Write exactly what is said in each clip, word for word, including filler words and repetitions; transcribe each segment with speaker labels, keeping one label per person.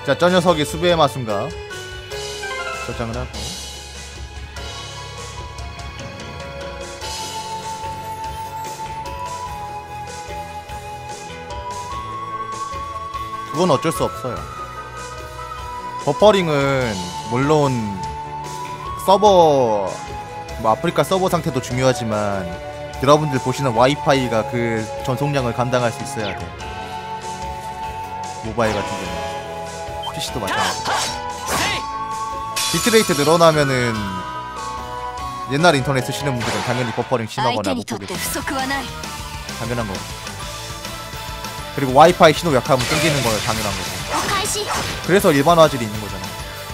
Speaker 1: 자, 저 녀석이 수비의 마순가 저장을 하고 그건 어쩔 수 없어요. 버퍼링은 물론 서버 뭐 아프리카 서버 상태도 중요하지만 여러분들 보시는 와이파이가 그 전송량을 감당할 수 있어야 돼. 모바일 같은 경우는 피씨도 마찬가지. 비트레이트 늘어나면은 옛날 인터넷 쓰시는 분들은 당연히 버퍼링 심하거나 못 보겠죠. 당연한 거. 그리고 와이파이 신호 약하면 끊기는 거 당연한 거고. 그래서 일반 화질이 있는 거잖아.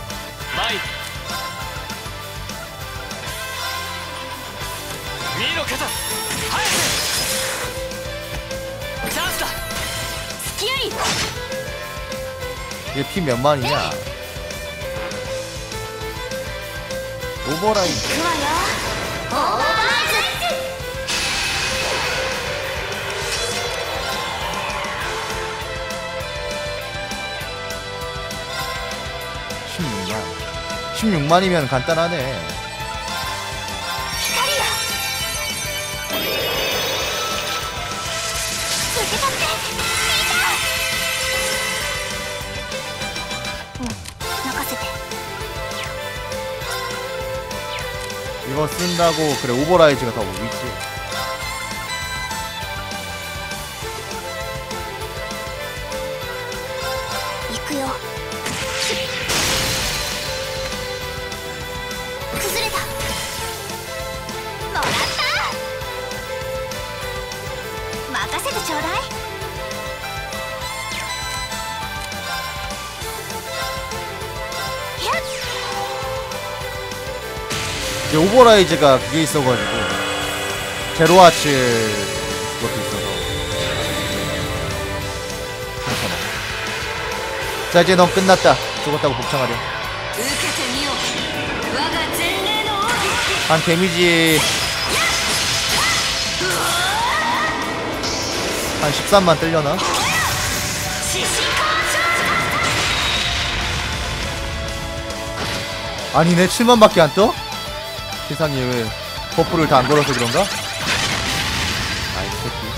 Speaker 1: 이게 피 몇 만이냐? 오버라인. 십육만. 십육만이면 간단하네. 이거 쓴다고 그래 오버라이즈가 더 위지. 이제 오버라이즈가 그게 있어가지고 제로와치 그것도 있어서 괜찮아. 자 이제 넌 끝났다. 죽었다고 복창하려. 한 데미지 한 십삼만 뜰려나? 아니네 칠만밖에 안 떠? 세상에 왜 버프를 다 안 걸어서 그런가? 아이 새끼.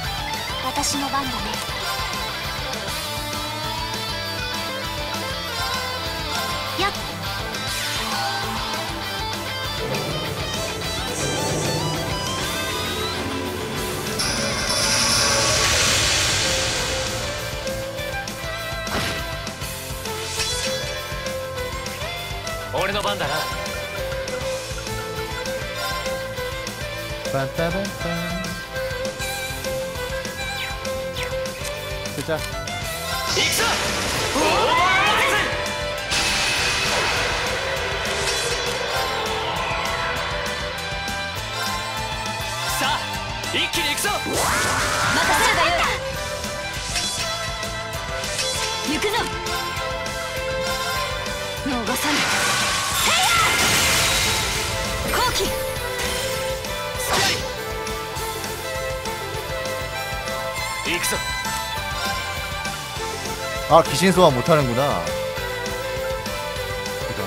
Speaker 2: 오래의 반다라.
Speaker 1: 빰빠밤빰. 시작.
Speaker 2: 익사! 오버라이즈! 사! 이키니 익사! 막아세요! 유쿠노! 노가산! 헤이야! 코키! 익사!
Speaker 1: 아 귀신 소환 못하는구나. 그죠?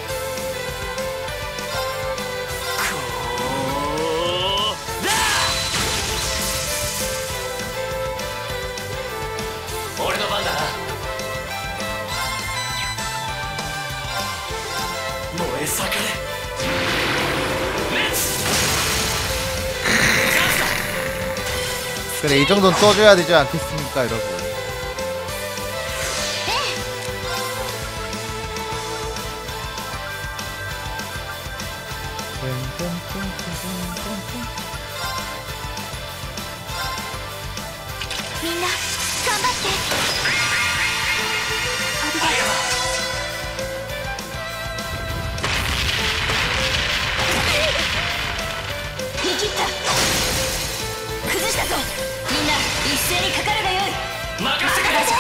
Speaker 2: 오래의 반다라. 모에 사카레.
Speaker 1: 그래 이 정도는 떠줘야 되지 않겠습니까 여러분.
Speaker 2: 민나, 간바tte. 아리가또. 이기다. 崩したぞ。みんな一斉にかかるがよい。任せてください。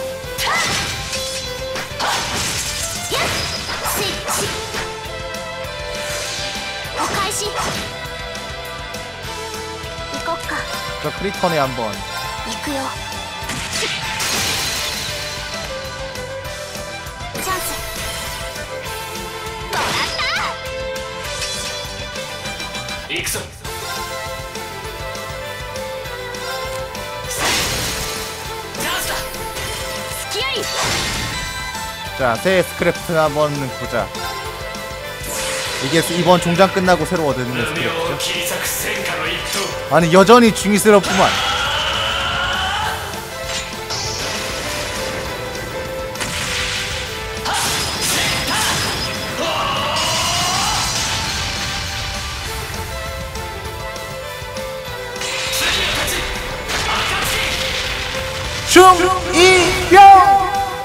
Speaker 2: やっ、スイッチ。お返し。行こっか。
Speaker 1: 저 크리턴에 한번.
Speaker 2: 行くよ。
Speaker 1: 자, 새 스크래프트 한번 보자. 이게 이번 종장 끝나고 새로 얻는 스크래프트죠. 아니 여전히 중의스럽구만. 중이병!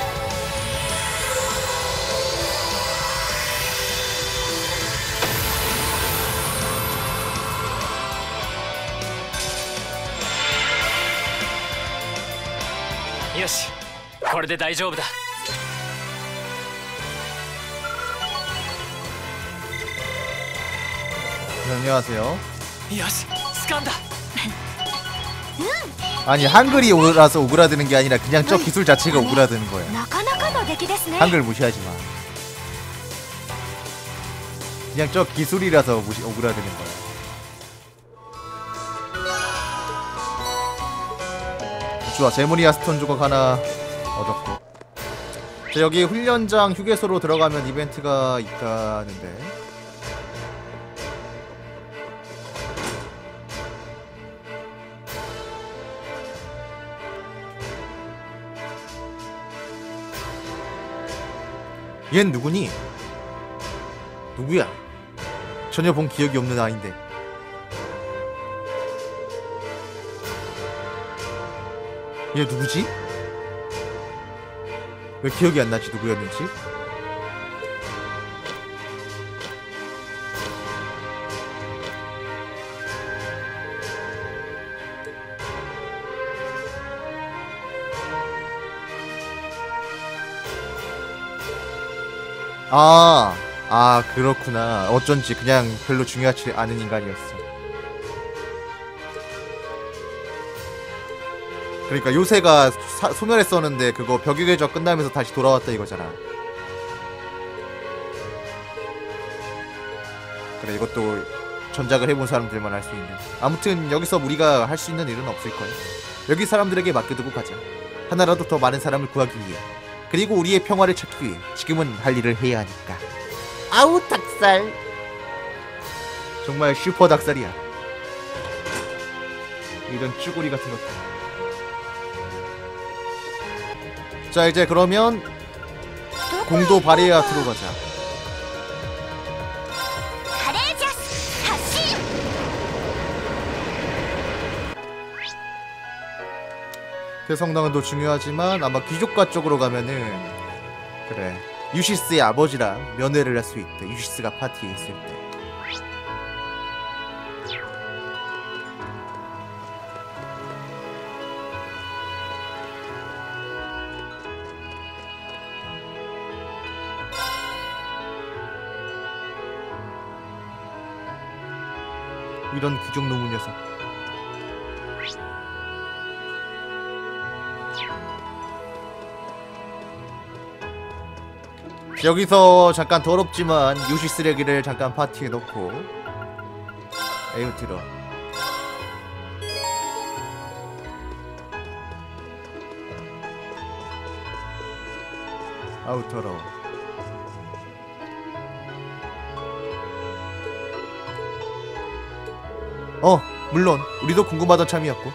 Speaker 3: 요시, これで大丈夫だ.
Speaker 1: 네, 안녕하세요.
Speaker 3: 요시, 掴んだ.
Speaker 1: 아니 한글이 오라서 오그라드는 게 아니라 그냥 저 기술 자체가 오그라드는 거야. 한글 무시하지 마. 그냥 저 기술이라서 무시, 오그라드는 거야. 좋아, 제모니아 스톤 조각 하나 얻었고. 자, 여기 훈련장 휴게소로 들어가면 이벤트가 있다는데. 얜 누구니? 누구야? 전혀 본 기억이 없는 아인데. 얘 누구지? 왜 기억이 안 나지? 누구였는지? 아, 아 그렇구나. 어쩐지 그냥 별로 중요하지 않은 인간이었어. 그러니까 요새가 사, 소멸했었는데 그거 벽의 궤적 끝나면서 다시 돌아왔다 이거잖아. 그래, 이것도 전작을 해본 사람들만 할 수 있는. 아무튼 여기서 우리가 할 수 있는 일은 없을 거야. 여기 사람들에게 맡겨두고 가자. 하나라도 더 많은 사람을 구하기 위해, 그리고 우리의 평화를 찾기 위해 지금은 할 일을 해야 하니까. 아우 닭살. 정말 슈퍼 닭살이야. 이런 쭈구리 같은 것들. 자, 이제 그러면 공도 바리아트로 가자. 대성당은 더 중요하지만 아마 귀족가 쪽으로 가면은, 그래, 유시스의 아버지랑 면회를 할 수 있대. 유시스가 파티에 있을 때. 이런 귀족 노무 녀석. 여기서 잠깐 더럽지만 유시 쓰레기를 잠깐 파티에 넣고. 에휴 들어. 아우 더러워. 어, 물론 우리도 궁금하던 참이었고.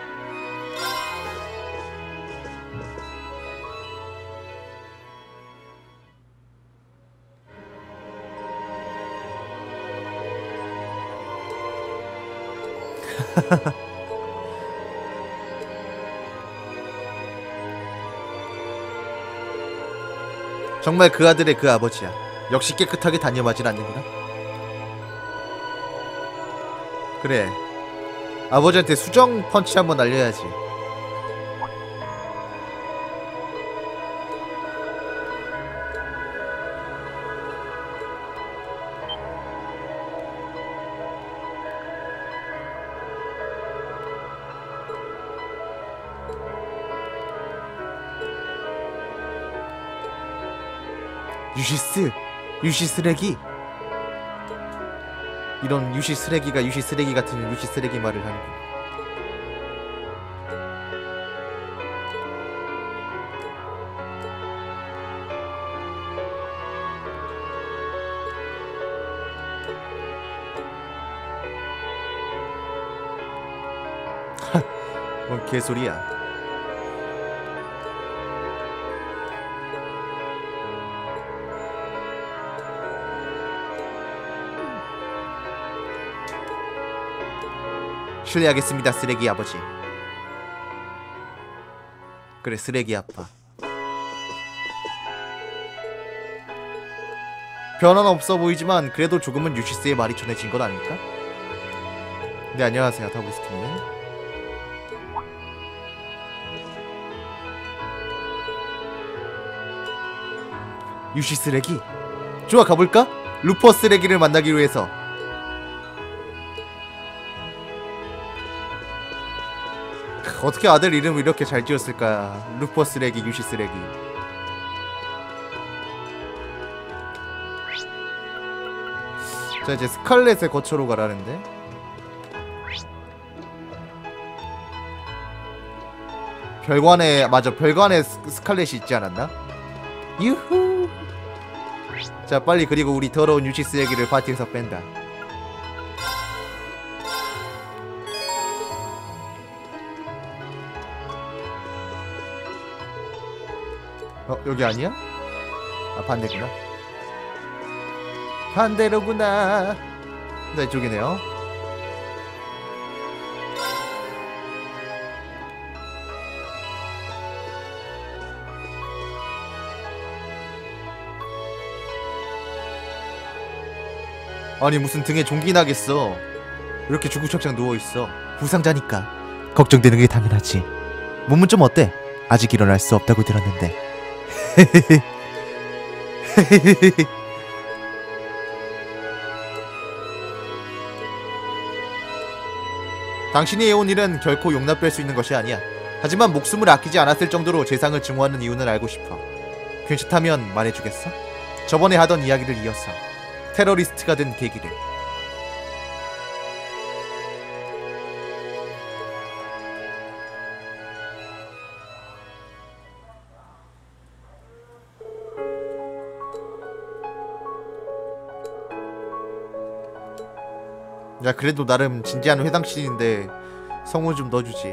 Speaker 1: 정말 그 아들의 그 아버지야. 역시 깨끗하게 단념하진 않는구나. 그래, 아버지한테 수정 펀치 한번 날려야지. 유시스, 유시 쓰레기. 이런 유시 쓰레기가 유시 쓰레기 같은 유시 쓰레기 말을 하는군. 뭔 개소리야. 실례하겠습니다, 쓰레기 아버지. 그래, 쓰레기 아빠. 변화는 없어 보이지만 그래도 조금은 유시스의 말이 전해진 건 아닐까? 네, 안녕하세요, 타브리스키님. 유시 쓰레기? 좋아, 가볼까? 루퍼 쓰레기를 만나기 위해서. 어떻게 아들 이름을 이렇게 잘 지었을까? 루퍼 쓰레기, 유시 쓰레기. 자, 이제 스칼렛의 거처로 가라는데. 별관에, 맞아, 별관에 스, 스칼렛이 있지 않았나? 유후. 자, 빨리, 그리고 우리 더러운 유시 쓰레기를 파티에서 뺀다. 어, 여기 아니야? 아, 반대구나. 반대로구나. 자, 이쪽이네요. 아니, 무슨 등에 종기 나겠어. 이렇게 주구장창 누워있어. 부상자니까 걱정되는 게 당연하지. 몸은 좀 어때? 아직 일어날 수 없다고 들었는데. 당신이 해온 일은 결코 용납될 수 있는 것이 아니야. 하지만 목숨을 아끼지 않았을 정도로 재상을 증오하는 이유는 알고 싶어. 괜찮다면 말해주겠어? 저번에 하던 이야기를 이어서 테러리스트가 된 계기를. 야, 그래도 나름 진지한 회당신인데 성우 좀 넣어주지.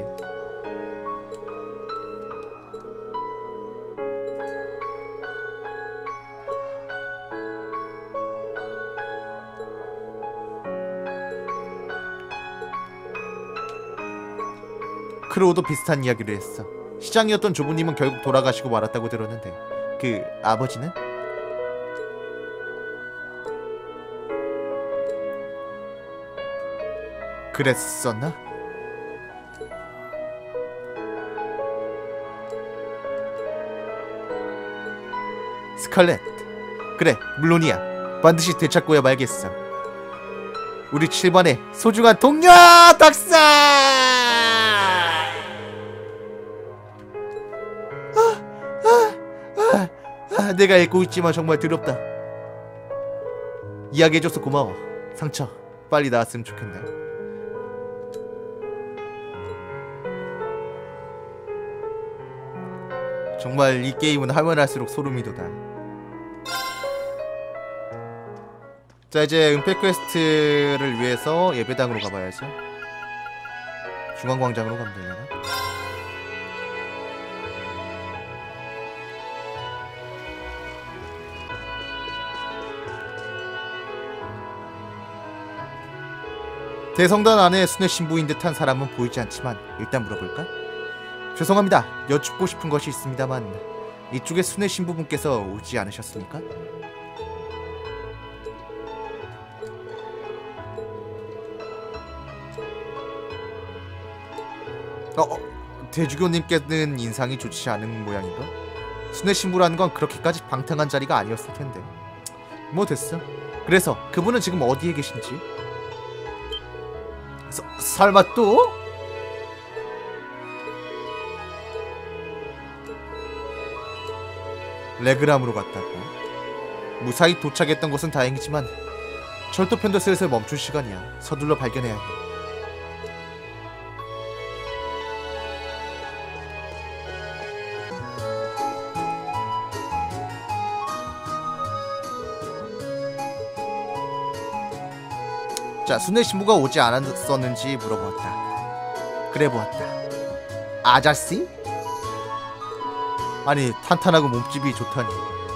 Speaker 1: 크로우도 비슷한 이야기를 했어. 시장이었던 조부님은 결국 돌아가시고 말았다고 들었는데 그 아버지는? 그랬었나? 스칼렛, 그래, 물론이야. 반드시 되찾고야 말겠어. 우리 칠 번의 소중한 동료 닥사! 아, 아, 아, 아, 내가 읽고 있지만 정말 더럽다. 이야기해줘서 고마워. 상처 빨리 나았으면 좋겠네. 정말 이 게임은 하면 할수록 소름이 돋아. 자, 이제 은폐 퀘스트를 위해서 예배당으로 가봐야죠. 중앙광장으로 가면 되려나? 대성단 안에 순회 신부인 듯한 사람은 보이지 않지만 일단 물어볼까? 죄송합니다. 여쭙고 싶은 것이 있습니다만 이쪽에 순회 신부분께서 오지 않으셨습니까? 어, 어 대주교님께는 인상이 좋지 않은 모양인가? 순회 신부라는 건 그렇게까지 방탕한 자리가 아니었을 텐데. 뭐 됐어. 그래서 그분은 지금 어디에 계신지? 서, 설마 또? 레그람으로 갔다고? 무사히 도착했던 것은 다행이지만 철도편도 슬슬 멈출 시간이야. 서둘러 발견해야 해. 자, 순회 신부가 오지 않았었는지 물어보았다. 그래 보았다. 아자씨? 아니 탄탄하고 몸집이 좋다니.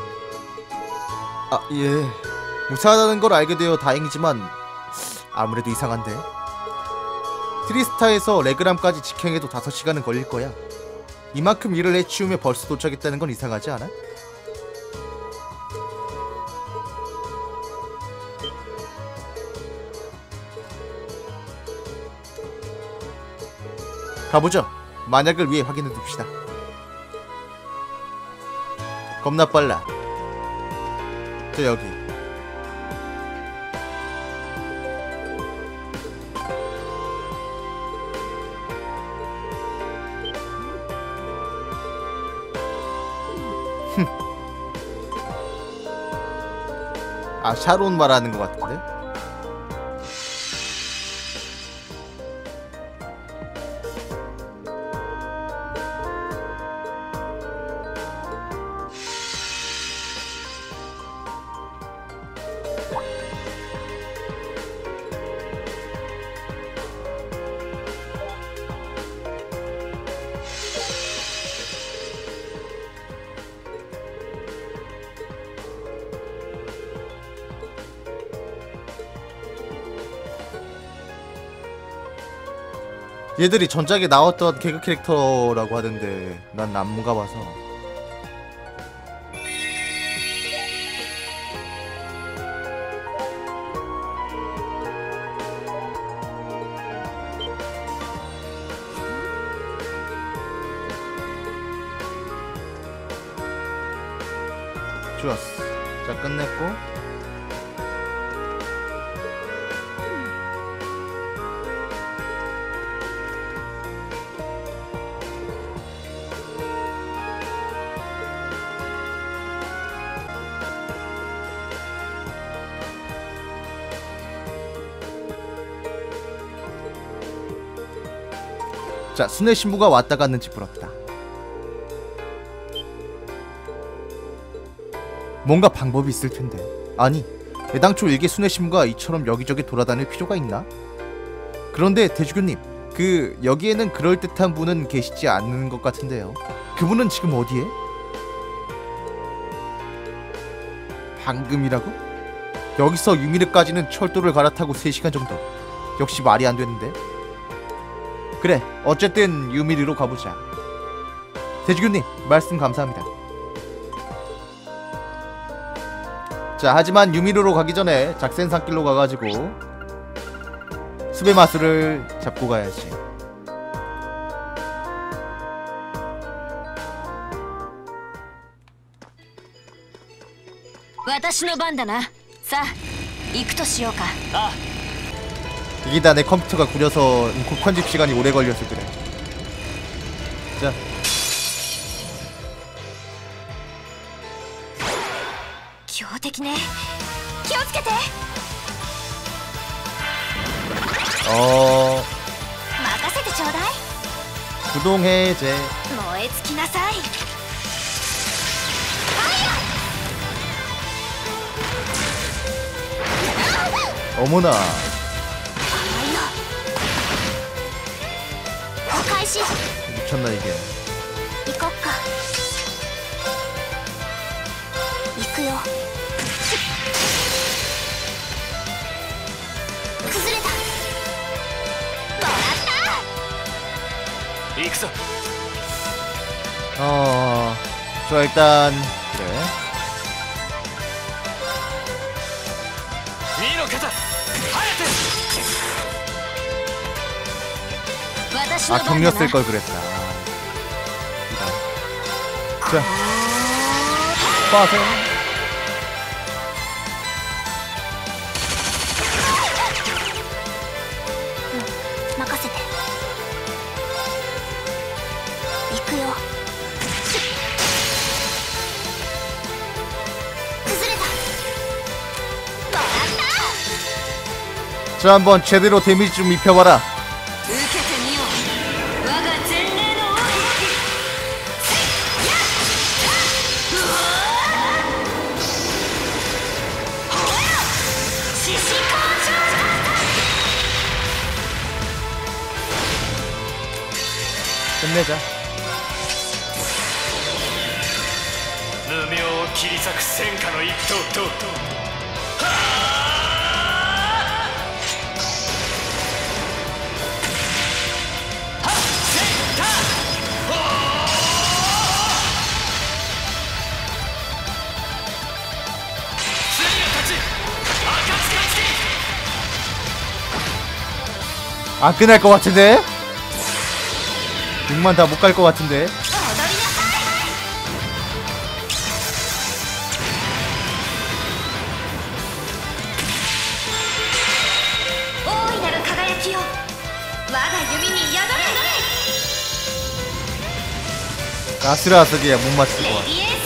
Speaker 1: 아 예, 무사하다는 걸 알게 되어 다행이지만 아무래도 이상한데. 트리스타에서 레그람까지 직행해도 다섯 시간은 걸릴 거야. 이만큼 일을 해치우며 벌써 도착했다는 건 이상하지 않아? 가보죠. 만약을 위해 확인해 둡시다. 겁나 빨라. 저 여기. 아, 샤론 말하는 것 같은데? 얘들이 전작에 나왔던 개그 캐릭터라고 하던데 난 안 가봐서. 좋았어. 자, 끝냈고. 자, 순회 신부가 왔다 갔는지 부럽다. 뭔가 방법이 있을 텐데. 아니, 애당초 일개 순회 신부가 이처럼 여기저기 돌아다닐 필요가 있나? 그런데 대주교님, 그 여기에는 그럴듯한 분은 계시지 않는 것 같은데요. 그분은 지금 어디에? 방금이라고? 여기서 유미르까지는 철도를 갈아타고 세 시간 정도. 역시 말이 안 되는데. 그래, 어쨌든 유미리로 가보자. 대주교님, 말씀 감사합니다. 자, 하지만 유미리로 가기 전에 작센산길로 가가지고 수베 마술을 잡고 가야지.
Speaker 2: 私の番だな。さあ、行くとしようか。
Speaker 3: あ
Speaker 1: 이게 다 내 컴퓨터가 구려서 인코 편집 시간이 오래 걸려서 그래. 자,
Speaker 2: 強敵ね。気をつけて。
Speaker 1: 어
Speaker 2: 任せてちょうだい。
Speaker 1: 구동 해제.
Speaker 2: 燃え尽きなさい。
Speaker 1: 어머나.
Speaker 2: 開始。
Speaker 1: 미쳤나 이게.
Speaker 2: 行こっか。行くよ。崩れた。もらった。
Speaker 3: 行くぞ。
Speaker 1: 어, 좋아. 일단 그래.
Speaker 3: ミの肩。早く。
Speaker 1: 아, 경력 쓸 걸 그랬다. 자, 빠세요.
Speaker 2: 응, 任せて。行くよ。崩れた。もらった。
Speaker 1: 자, 한번 제대로 데미지 좀 입혀봐라.
Speaker 2: 受けてみよう。我が前例の王に。獅子工場。
Speaker 1: 끝내자.
Speaker 3: 無名を切り裂く戦火の一刀と
Speaker 1: 안 끝날 것 같은데? 육만 다 못 갈 것 같은데? 아슬아슬이야 못 맞출 것 같아.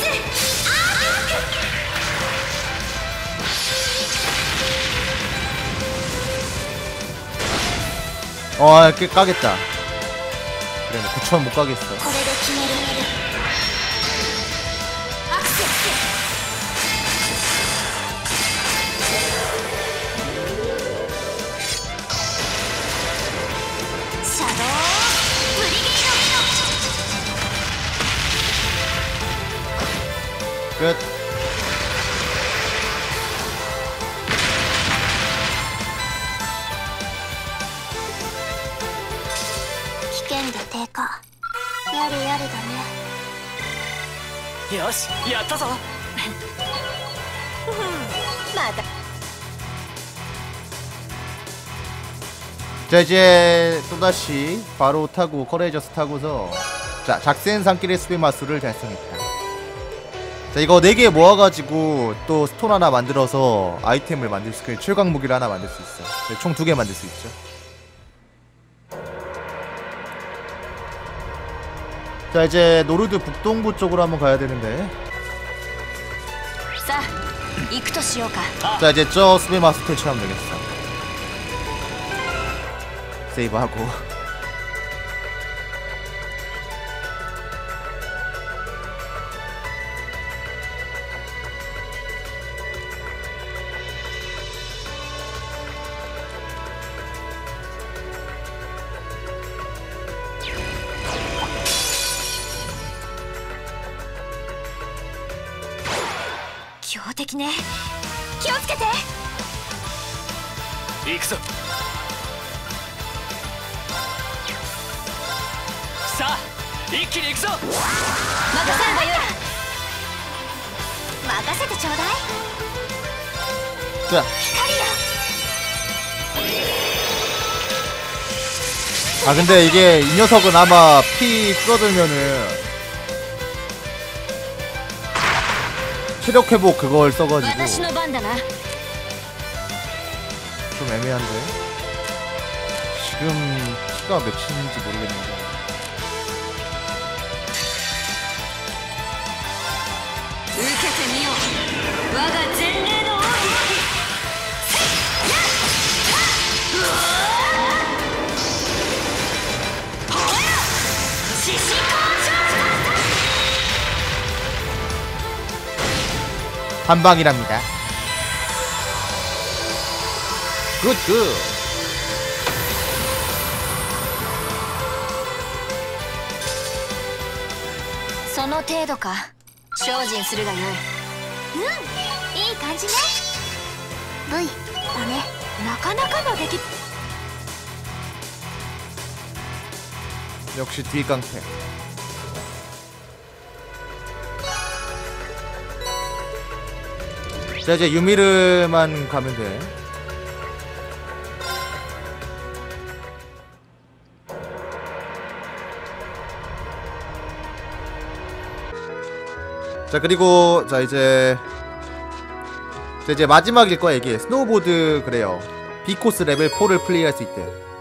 Speaker 1: 어, 꽤 까겠다. 그래, 구천 못 가겠어. 끝.
Speaker 3: 요시, やったぞ.
Speaker 1: 자 이제 또다시 바로 타고 커레이저스 타고서 자 작센 산길의 수비 마술을 달성했다. 자 이거 네 개 모아가지고 또 스톤 하나 만들어서 아이템을 만들 수, 그 최강 무기를 하나 만들 수 있어. 총 두 개 만들 수 있죠. 자 이제 노르드 북동부 쪽으로 한번 가야 되는데. 자 이제 저 수비 마술 퇴치하면 되겠어. 세이브하고.
Speaker 2: 네. 気をつけて。
Speaker 3: 行くぞ。さあ、一気に行くぞ。
Speaker 2: 任せればよい。任せてちょうだい。
Speaker 1: 자.
Speaker 2: 光よ。
Speaker 1: 아 근데 이게 이 녀석은 아마 피 줄어들면은 체력 회복 그걸 써가지고 좀 애매한데 지금 피가 몇인지 모르겠는데 한방이랍니다. 굿 굿.
Speaker 2: その程度か。精進するがよい。うん、いい感じね。Vだね。なかなかの出来。
Speaker 1: 역시 뒤깡패. 자 이제 유미르만 가면 돼. 자 그리고 자 이제 자 이제 마지막일 거야 이게. 스노우보드 그래요. B코스 레벨 사를 플레이할 수 있대.